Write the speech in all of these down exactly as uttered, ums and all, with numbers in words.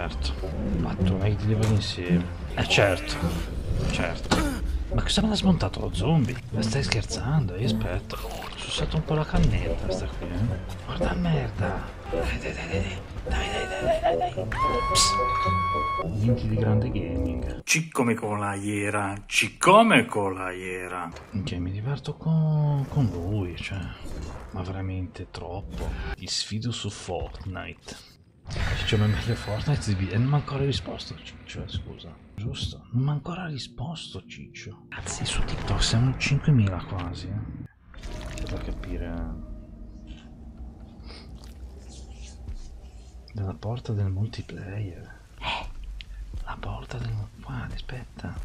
Certo. Fatto, non è che ti levo insieme. Eh certo. Certo. Ma cosa me l'ha smontato lo zombie? Ma stai scherzando? Io aspetto. Ho sussato un po' la cannetta sta qui, eh. Guarda la merda. Dai dai dai dai. Dai dai dai dai dai dai. Psst. Niente di grande gaming. C come colaiera. C come colaiera. Che mi diverto con, con lui, cioè. Ma veramente troppo. Ti sfido su Fortnite. Ciccio, ma è meglio Fortnite e non mi ha ancora risposto Ciccio, scusa. Giusto? Non mi ha ancora risposto Ciccio. Cazzi, su TikTok siamo cinquemila quasi, eh. Per capire. Dalla porta del multiplayer. Eh, la porta del... Guarda, aspetta.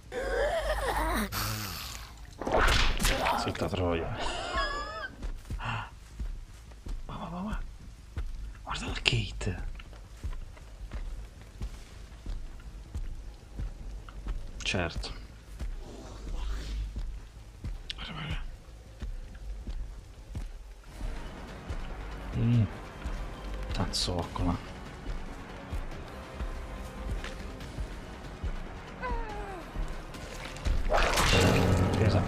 Zitta troia. Va, va, va, va. Guarda la Kate. Certo. Guarda, guarda. Mm. Tazzoccola. Presa.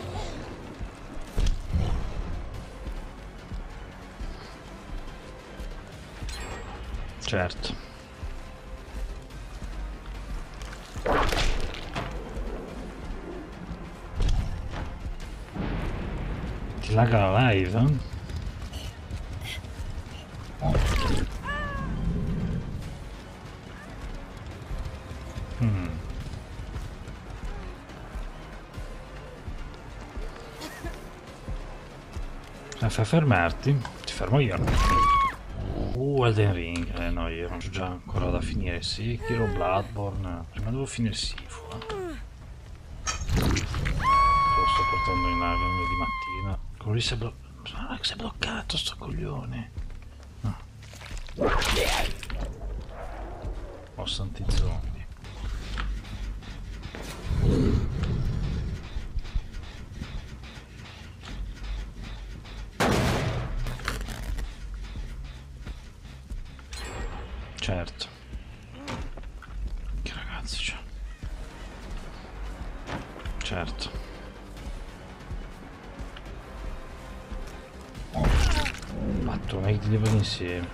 Certo. Ti laga la live? Eh? Mm. La fai fermarti? Ti fermo io. Uh, Elden Ring, eh no, io non so già ancora da finire Sekiro, Bloodborne, prima devo finire Sifu, eh. Lo sto portando in aria lunedì mattina. Come lì si è bloccato, ma si è bloccato sto coglione. No. Oh santi zombie. Certo. Che ragazzi c'è. Certo. Fatto, non è che ti levo insieme.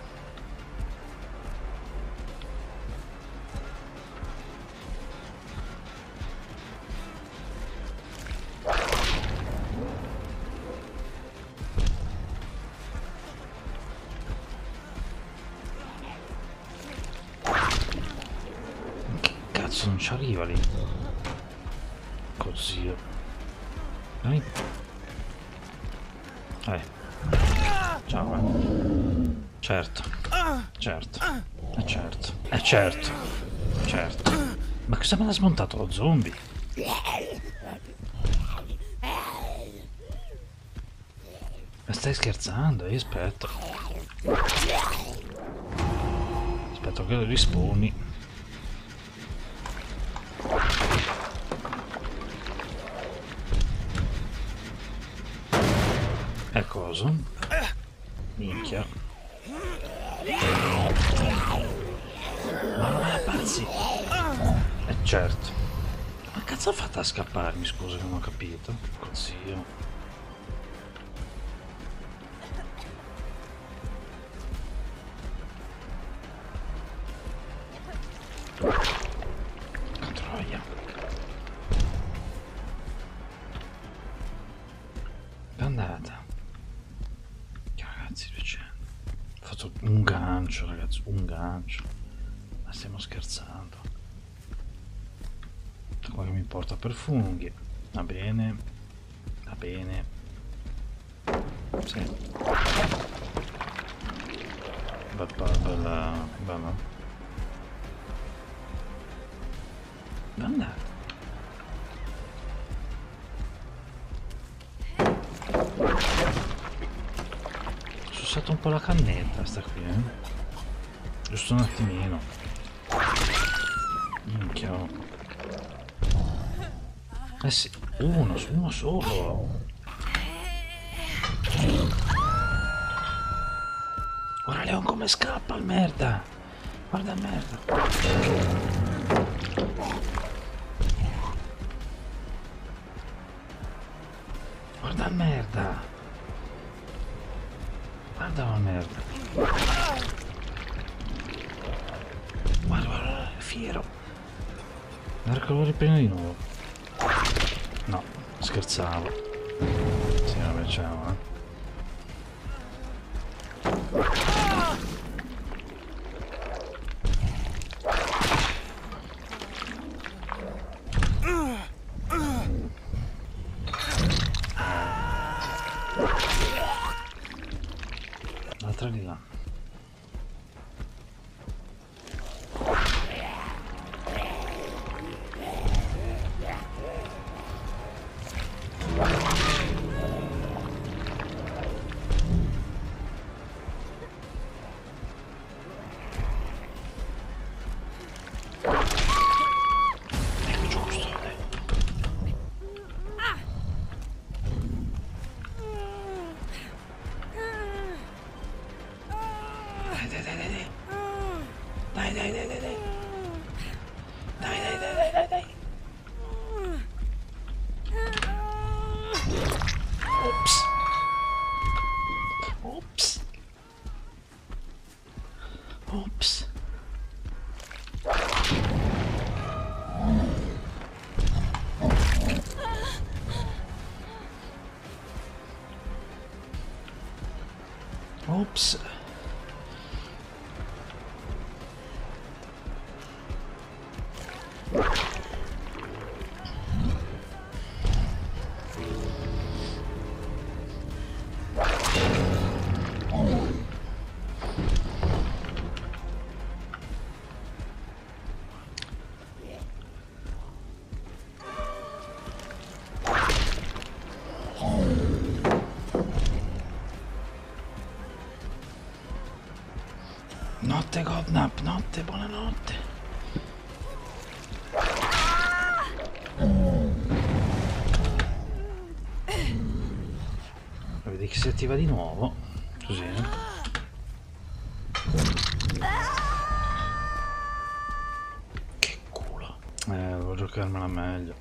Non ci arriva lì. Così. Dai. Eh. Ciao. Eh. Certo. Certo. Eh certo. Eh certo. Certo. Ma cosa me l'ha smontato lo zombie? Ma stai scherzando? Io aspetto. Aspetto che risponi. E cosa? Minchia. Ma non è pazzi? Eh certo. Ma cazzo ha fatto a scapparmi, scusa che non ho capito. Consiglio. Troia. È andata. Ragazzi, ho fatto un gancio, ragazzi, un gancio. Ma stiamo scherzando. Qua che mi porta per funghi. Va bene. Va bene. Sì. Bella, bella, bella. Bella. Sussato un po' la cannetta sta qui, eh. Giusto un attimino. Minchia. Eh sì, uno, uno solo. Ora Leon come scappa al merda. Guarda merda. Guarda merda. Guarda la merda. Guarda, guarda, è fiero. Guarda che lo riprendo di nuovo. No, scherzavo. Sì, vabbè, ciao, eh. L'altra di là. Ecco giusto, dai. Dai, dai, dai, dai. Dai, dai, dai, dai, dai. Dai, dai, dai, dai, dai, dai. Ops. Ops. Ops. Ops. Notte Godnap, notte, buonanotte. Vedi che si attiva di nuovo. Così. Che culo. Eh, devo giocarmela meglio.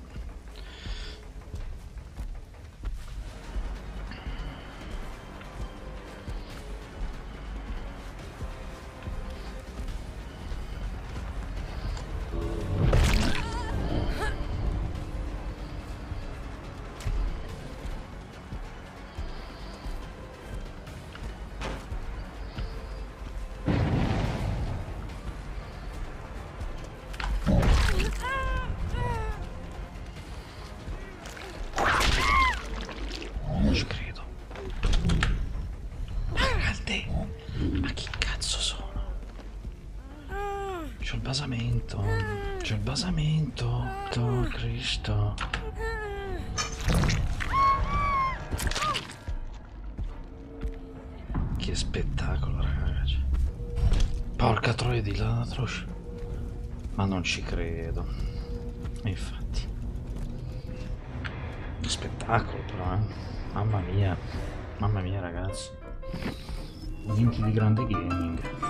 Non ci credo. Guardate. Ma chi cazzo sono? C'ho il basamento. C'ho il basamento. Oh Cristo. Che spettacolo, ragazzi. Porca troia di ladroci. Ma non ci credo. Infatti. Spettacolo però, eh. Mamma mia. Mamma mia, ragazzi. Momenti di grande gaming.